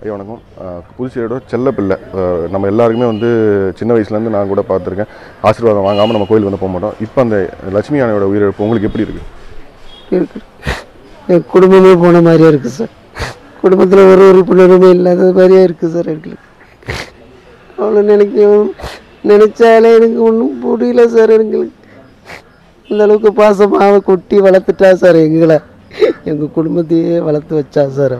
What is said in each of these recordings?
ஐயா வணக்கம். புதுச்சேரியோட செல்ல பிள்ளை நம்ம எல்லாருக்குமே வந்து சின்ன வயசுலேருந்து நான் கூட பார்த்துருக்கேன். ஆசீர்வாதம் வாங்காமல் நம்ம கோயிலுக்கு வந்து போக மாட்டோம். இப்போ அந்த லட்சுமி யானையோட உயிரிழப்பு உங்களுக்கு எப்படி இருக்குது? என் குடும்பமே போன மாதிரியே இருக்குது சார். குடும்பத்தில் ஒரு உறுப்பினருமே இல்லாத மாதிரியே இருக்குது சார். எங்களுக்கு அவ்வளோ நினைச்சாலே எனக்கு ஒன்றும் புரியல சார். எங்களுக்கு இந்த அளவுக்கு பாசமாக கொட்டி வளர்த்துட்டா சார். எங்கள் குடும்பத்தையே வளர்த்து வச்சா சார்.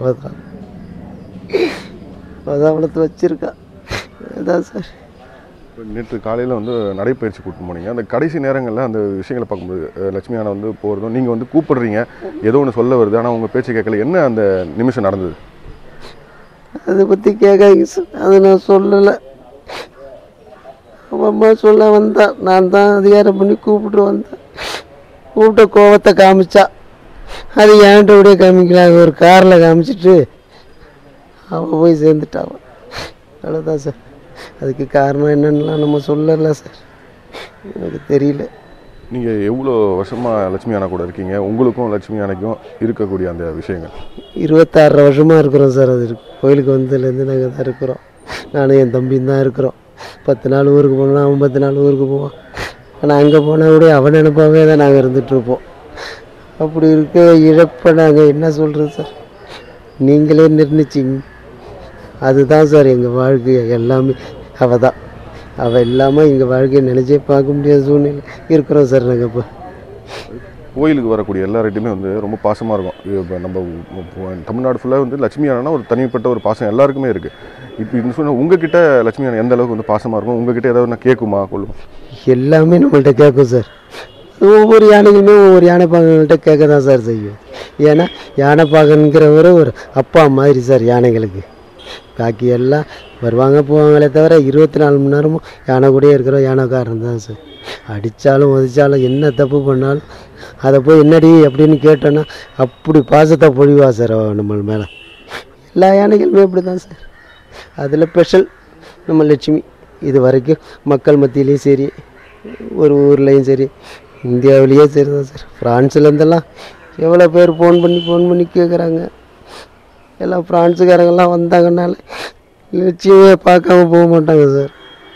அதான் வளர்த்து வச்சிருக்கா. அதான் சார். நேற்று காலையில் வந்து நடைப்பயிற்சி கூப்பிட்டு போனீங்க. அந்த கடைசி நேரங்களில் அந்த விஷயங்களை பார்க்கும்போது லட்சுமி யானை வந்து போகிறதும் நீங்கள் வந்து கூப்பிடுறீங்க, ஏதோ ஒன்று சொல்ல வருது, ஆனால் உங்கள் பேச்சு கேட்கல. என்ன அந்த நிமிஷம் நடந்தது? அதை பற்றி கேட்காதீங்க சார். அதை நான் சொல்லலை. அம்மா சொல்ல வந்தா, நான் தான் அதிகாரம் பண்ணி கூப்பிட்டு வந்தேன். கூப்பிட்ட கோவத்தை காமிச்சா, அது ஏன்ட்ட விட காமிக்கலாம். ஒரு காரில் காமிச்சிட்டு அவள் போய் சேர்ந்துட்டாவன். அவ்வளோதான் சார். அதுக்கு காரணம் என்னென்னலாம் நம்ம சொல்லலை சார். எனக்கு தெரியல. நீங்கள் எவ்வளோ வருஷமாக லட்சுமி யானை கூட இருக்கீங்க? உங்களுக்கும் லட்சுமி யானைக்கும் இருக்கக்கூடிய அந்த விஷயங்கள்? 26 வருஷமாக இருக்கிறோம் சார். அது கோயிலுக்கு வந்ததுலேருந்து நாங்கள் தான் இருக்கிறோம். நானும் என் தம்பியும் தான் இருக்கிறோம். 10 நாள் ஊருக்கு போனோம்னா அவன் 10 நாள் ஊருக்கு போவான். ஆனால் அங்கே போனால் கூட அவன் நினைப்பாவே தான் நாங்கள் இருந்துகிட்ருப்போம். அப்படி இருக்க இழப்பை நாங்கள் என்ன சொல்கிறது சார்? நீங்களே நிர்ணயிச்சிங்க. அதுதான் சார் எங்கள் வாழ்க்கை. எல்லாமே அவள் தான். அவள் இல்லாமல் எங்கள் வாழ்க்கையை நினச்சே பார்க்க முடியாத சூழ்நிலை இருக்கிறோம் சார். நாங்கள் இப்போ கோயிலுக்கு வரக்கூடிய எல்லார்கிட்டையுமே வந்து ரொம்ப பாசமாக இருக்கும். இப்போ நம்ம தமிழ்நாடு ஃபுல்லாக வந்து லட்சுமி யானைனா ஒரு தனிப்பட்ட ஒரு பாசம் எல்லாருக்குமே இருக்குது. இப்போ இந்த சொன்ன உங்ககிட்ட லட்சுமி யானை எந்த அளவுக்கு வந்து பாசமாக இருக்கும்? உங்ககிட்ட ஏதாவது நான் கேட்குமா கொள்ளுமா? எல்லாமே நம்மள்கிட்ட கேட்கும் சார். ஒவ்வொரு யானைகளுமே ஒவ்வொரு யானைப்பாகன்கிட்ட கேட்க தான் சார் செய்யும். ஏன்னா யானைப்பாகன்கிறவரை ஒரு அப்பா மாதிரி சார் யானைகளுக்கு. பாக்கி எல்லாம் வருவாங்க போவாங்களே தவிர 24 மணி நேரமும் யானை கூடயே இருக்கிறோம். யானைக்காரன் தான் சார். அடித்தாலும் உதைச்சாலும் என்ன தப்பு பண்ணாலும் அதை போய் என்னடி அப்படின்னு கேட்டோன்னா அப்படி பாசத்தை பொழிவா சார் நம்ம மேலே. எல்லா யானைகளுமே அப்படி தான் சார். அதில் ஸ்பெஷல் நம்ம லட்சுமி. இது வரைக்கும் மக்கள் மத்தியிலையும் சரி, ஒரு ஊர்லேயும் சரி, இந்தியாவிலேயே சரி தான் சார். ஃப்ரான்ஸ்லேருந்தெல்லாம் எவ்வளோ பேர் ஃபோன் பண்ணி கேட்குறாங்க. எல்லாம் ஃப்ரான்ஸுக்காரங்கெல்லாம் வந்தாங்கனால லட்சுமியை பார்க்காம போக மாட்டாங்க சார்.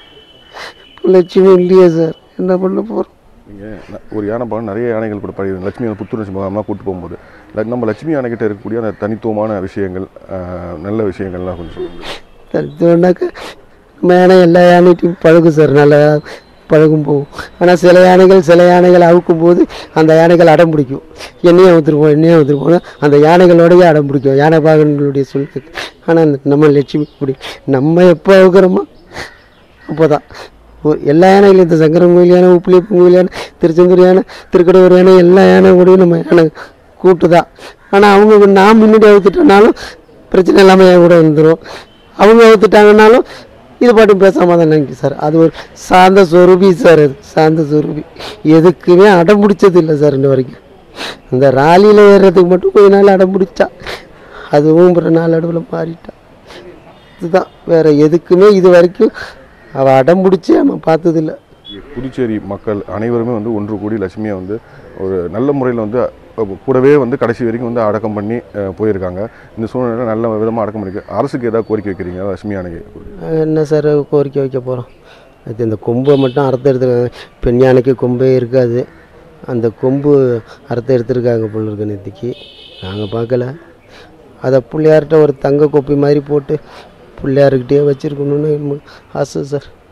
லட்சுமி இல்லையே சார், என்ன பண்ண போகிறோம்? நீங்கள் ஒரு யானை பார்க்க நிறைய யானைகள் கூட பழகி லட்சுமி யானை புத்துணர்ச்சி முகாம்லாம் கூப்பிட்டு போகும்போது நம்ம லட்சுமி யானைக்கிட்ட இருக்கக்கூடிய அந்த தனித்துவமான விஷயங்கள், நல்ல விஷயங்கள்லாம் கொஞ்சம் சொல்லுங்கள். தனித்துவம்னாக்கா நம்ம யானை எல்லா யானைகிட்டையும் பழகும் சார். நல்லா பழகும் போகும். ஆனால் சில யானைகள் அவுக்கும் போது அந்த யானைகள் அடம் பிடிக்கும். என்னையும் அவுத்துருப்போம் அந்த யானைகளோடையே அடம் பிடிக்கும். யானை பாகன்களுடைய சொல்லுக்கு. ஆனால் நம்ம லட்சுமி இப்படி நம்ம எப்போ அவுக்கிறோமோ அப்போ தான் எல்லா யானைகளும், இந்த சங்கரன் கோயில் யானை, உப்புளியப்பன் கோயில் யானை, திருச்செந்தூர் யானை, திருக்கடவுர் யானை, எல்லா யானை கூடயும் நம்ம யானை கூட்டு தான். ஆனால் அவங்க நான் முன்னாடி அவுத்துட்டனாலும் பிரச்சனை இல்லாமல் என் கூட வந்துடும். அவங்க அவுத்துட்டாங்கன்னாலும் இது பாட்டும் பேசாமல் தான் நினைக்கு சார். அது ஒரு சாந்த சொரூபி சார். அது சாந்த சொரூபி. எதுக்குமே அடம் பிடிச்சது இல்லை சார் இன்ன வரைக்கும். இந்த ராலியில் ஏறுறதுக்கு மட்டும் கொஞ்ச நாள் அடம் பிடிச்சா, அதுவும் ஒரு நாள் அடுவில் மாறிட்டா. இதுதான், வேறு எதுக்குமே இது வரைக்கும் அவள் அடம் பிடிச்சி நம்ம பார்த்ததில்லை. புதுச்சேரி மக்கள் அனைவருமே வந்து ஒன்று கூடி லட்சுமியை வந்து ஒரு நல்ல முறையில் வந்து கூடவே வந்து கடைசி வரைக்கும் வந்து அடக்கம் பண்ணி போயிருக்காங்க. இந்த சூழ்நிலை நல்ல விதமாக அடக்கம் பண்ணிருக்கு. அரசுக்கு ஏதாவது கோரிக்கை வைக்கிறீங்க லட்சுமி யானைக்கு? என்ன சார் கோரிக்கை வைக்க போகிறோம்? அது இந்த கொம்பை மட்டும் அறுத்து எடுத்துருக்காங்க. பெண் யானைக்கு கொம்பே இருக்காது. அந்த கொம்பு அறுத்து எடுத்துருக்காங்க போல இருக்கு நேற்றுக்கு. நாங்கள் பார்க்கல. அதை பிள்ளையார்கிட்ட ஒரு தங்க கொப்பி மாதிரி போட்டு பிள்ளையாருக்கிட்டே வச்சுருக்கணுன்னு ஆசை சார்.